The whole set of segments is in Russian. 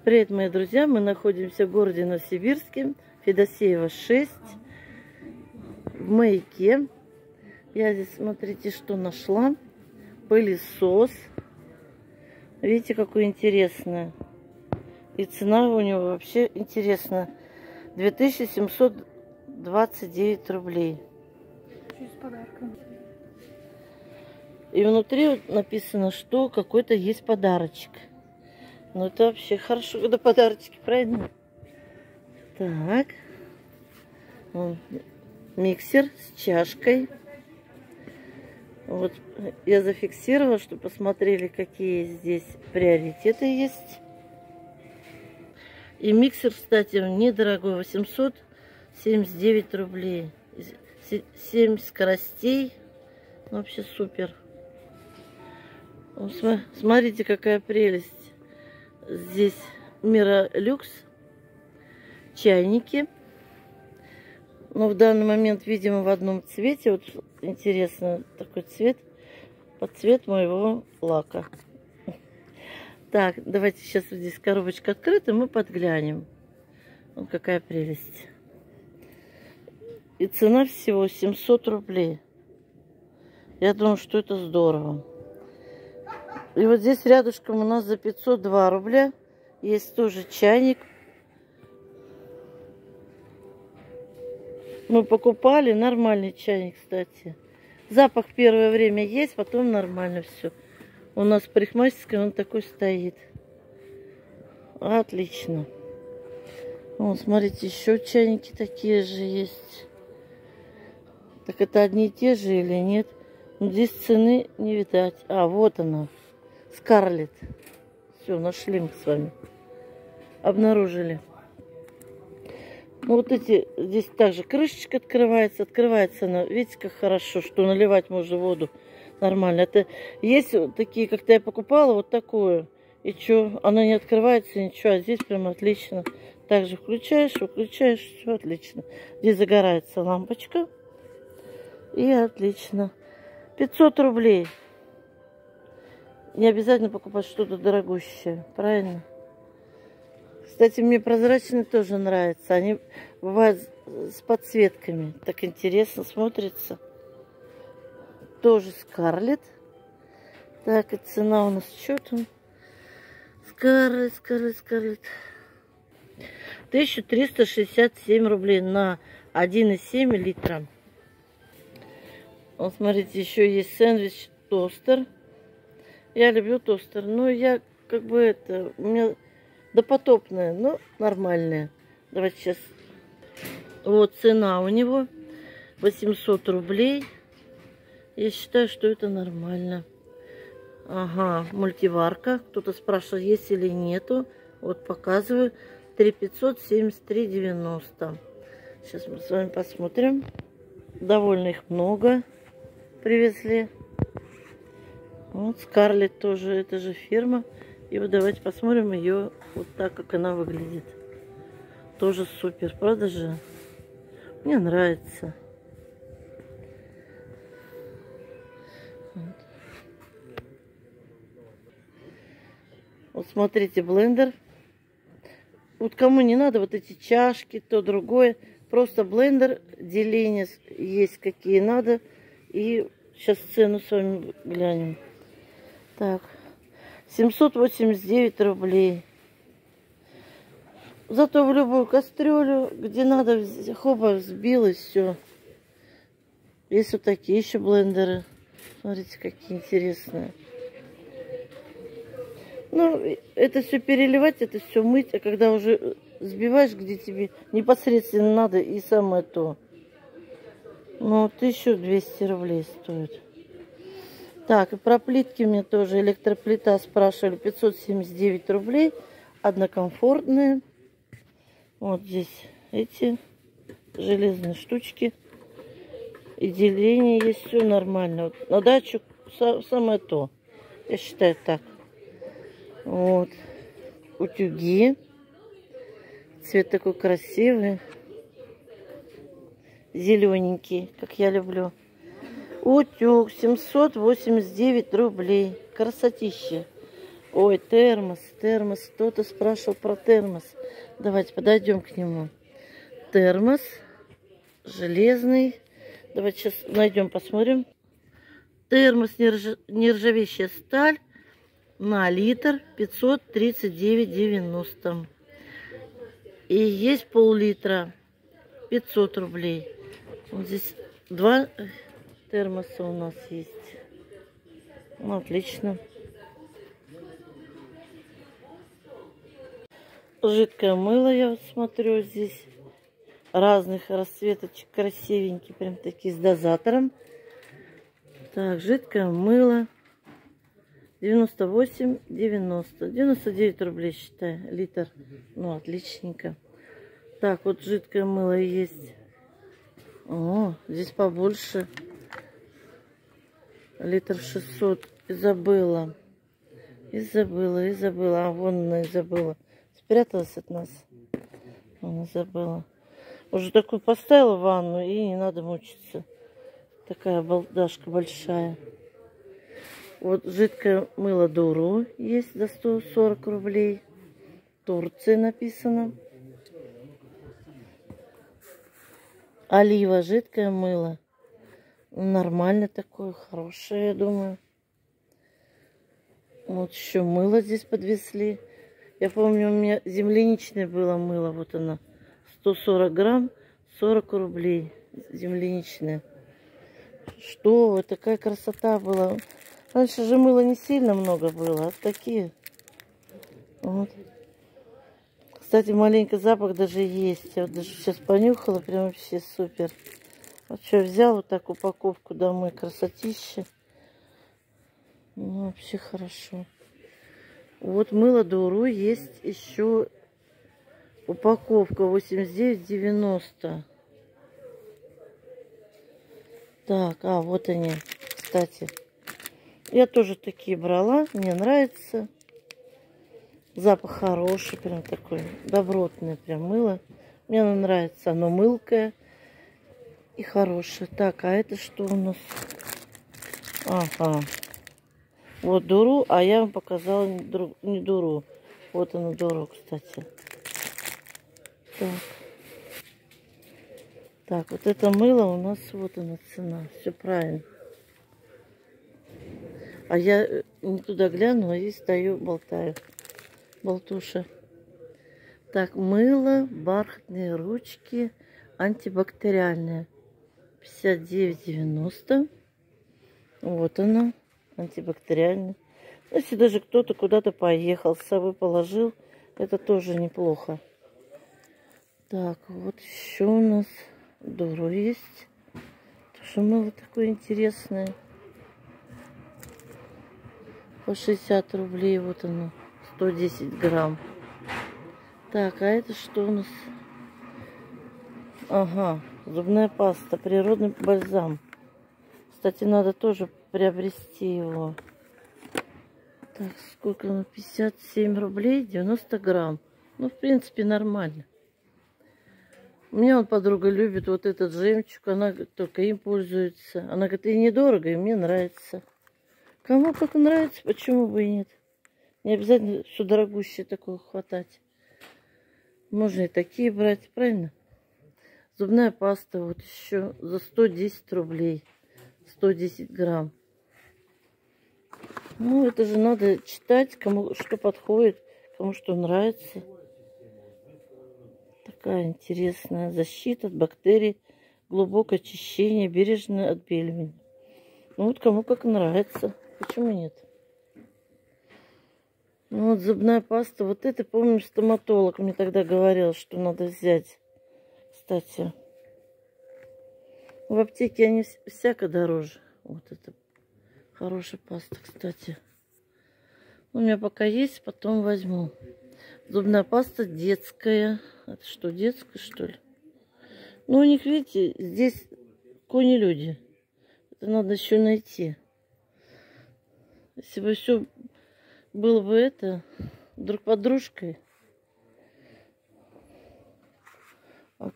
Привет, мои друзья! Мы находимся в городе Новосибирске, Федосеева 6, в маяке. Я здесь, смотрите, что нашла. Пылесос. Видите, какой интересный. И цена у него вообще интересная. 2729 рублей. С подарком. И внутри написано, что какой-то есть подарочек. Ну, это вообще хорошо, когда подарочки, правильно? Так. Вон, миксер с чашкой. Вот я зафиксировала, чтобы посмотрели, какие здесь приоритеты есть. И миксер, кстати, недорогой, 879 рублей. 7 скоростей. Вообще супер. Смотрите, какая прелесть. Здесь Миролюкс, чайники. Но в данный момент, видимо, в одном цвете. Вот интересно, такой цвет. Под цвет моего лака. Так, давайте сейчас здесь коробочка открыта, мы подглянем. Вот какая прелесть. И цена всего 700 рублей. Я думаю, что это здорово. И вот здесь рядышком у нас за 502 рубля есть тоже чайник. Мы покупали нормальный чайник, кстати. Запах первое время есть, потом нормально все. У нас в парикмахерской он такой стоит. Отлично. Вон, смотрите, еще чайники такие же есть. Так это одни и те же или нет? Но здесь цены не видать. А, вот она. Скарлетт. Все, нашли мы с вами. Обнаружили. Ну, вот эти, здесь также крышечка открывается. Открывается она, видите, как хорошо, что наливать можно воду нормально. Это есть вот такие, как-то я покупала, вот такое. И что, она не открывается, ничего. А здесь прям отлично. Также включаешь, выключаешь, все отлично. Здесь загорается лампочка. И отлично. 500 рублей. Не обязательно покупать что-то дорогущее, правильно? Кстати, мне прозрачные тоже нравятся. Они бывают с подсветками. Так интересно смотрится. Тоже Скарлетт. Так, и цена у нас что там? Скарлетт. 1367 рублей на 1,7 литра. Вот смотрите, еще есть сэндвич-тостер. Я люблю тостер, но я как бы это, у меня допотопная, но нормальная. Давайте сейчас. Вот цена у него 800 рублей. Я считаю, что это нормально. Ага, мультиварка. Кто-то спрашивал, есть или нету. Вот показываю. 3573,90. Сейчас мы с вами посмотрим. Довольно их много привезли. Вот Скарлетт тоже, это же фирма. И вот давайте посмотрим ее вот так, как она выглядит. Тоже супер, правда же? Мне нравится. Вот смотрите, блендер. Вот кому не надо вот эти чашки, то другое. Просто блендер, деления есть какие надо. И сейчас цену с вами глянем. Так, 789 рублей. Зато в любую кастрюлю, где надо, хоба, взбил и все. Есть вот такие еще блендеры. Смотрите, какие интересные. Ну, это все переливать, это все мыть. А когда уже взбиваешь, где тебе непосредственно надо, и самое то. Ну, 1200 рублей стоит. Так, и про плитки мне тоже электроплита спрашивали. 579 рублей. Однокомфортные. Вот здесь эти железные штучки. И деление есть, все нормально. Вот на дачу самое то. Я считаю так. Вот. Утюги. Цвет такой красивый. Зелененький, как я люблю. Утюг 789 рублей. Красотища. Ой, термос, термос. Кто-то спрашивал про термос. Давайте подойдем к нему. Термос железный. Давайте сейчас найдем, посмотрим. Термос нержавеющая сталь на литр 539,90. И есть пол-литра 500 рублей. Вот здесь два термоса у нас есть. Ну, отлично. Жидкое мыло, я вот смотрю, здесь разных расцветочек, красивенькие, прям такие с дозатором. Так, жидкое мыло 98,90, 99 рублей, считай, литр. Ну, отличненько. Так, вот жидкое мыло есть. О, здесь побольше. Литр 600. Изабелла. Изабелла. А, вон она, Изабелла. Спряталась от нас. Она забыла. Уже такую поставила в ванну, и не надо мучиться. Такая балдашка большая. Вот жидкое мыло Дуру есть за 140 рублей. Турция написано. Олива, жидкое мыло. Нормально такое, хорошее, я думаю. Вот еще мыло здесь подвесли. Я помню, у меня земляничное было мыло. Вот оно. 140 грамм, 40 рублей. Земляничное. Что? Такая красота была. Раньше же мыла не сильно много было. А такие. Вот. Кстати, маленький запах даже есть. Я вот даже сейчас понюхала. Прям вообще супер. Вот что, взял вот так упаковку домой. Красотища. Ну, вообще хорошо. Вот мыло Дуру есть еще упаковка 89,90. Так, а вот они, кстати. Я тоже такие брала, мне нравится. Запах хороший, прям такой добротный, прям мыло. Мне оно нравится, оно мылкое и хорошее. Так, а это что у нас? Ага. Вот Дуру, а я вам показала не Дуру. Вот оно Дуру, кстати. Так. Так, вот это мыло у нас, вот она цена. Все правильно. А я не туда глянула и стою, болтаю. Болтуша. Так, мыло, бархатные ручки, антибактериальное. 59,90. Вот оно, антибактериальное. Если даже кто-то куда-то поехал, с собой положил, это тоже неплохо. Так, вот еще у нас Дуру есть. Тоже мыло такое интересное. По 60 рублей, вот оно, 110 грамм. Так, а это что у нас? Ага, зубная паста, природный бальзам. Кстати, надо тоже приобрести его. Так, сколько оно? 57 рублей, 90 грамм. Ну, в принципе, нормально. У меня вот подруга любит вот этот жемчуг, она только им пользуется. Она говорит, и недорого, и мне нравится. Кому как нравится, почему бы и нет. Не обязательно все дорогущее такое хватать. Можно и такие брать, правильно? Зубная паста вот еще за 110 рублей. 110 грамм. Ну, это же надо читать, кому что подходит, кому что нравится. Такая интересная защита от бактерий, глубокое очищение, бережное отбеливание. Ну, вот кому как нравится. Почему нет? Ну, вот зубная паста. Вот это, помню, стоматолог мне тогда говорил, что надо взять. Кстати, в аптеке они всяко дороже. Вот это хорошая паста, кстати. У меня пока есть, потом возьму. Зубная паста детская. Это что, детская, что ли? Ну, у них, видите, здесь кони-люди. Это надо еще найти. Если бы все было бы это друг под дружкой.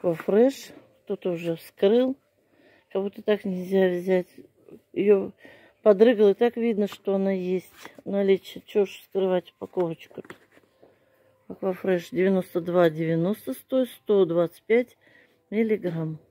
Аквафреш. Кто-то уже вскрыл. Как будто так нельзя взять. Ее Подрыгала, и так видно, что она есть. Наличие. Чего ж скрывать упаковочку-то? Аквафреш 92,90 стоит, 125 миллиграмм.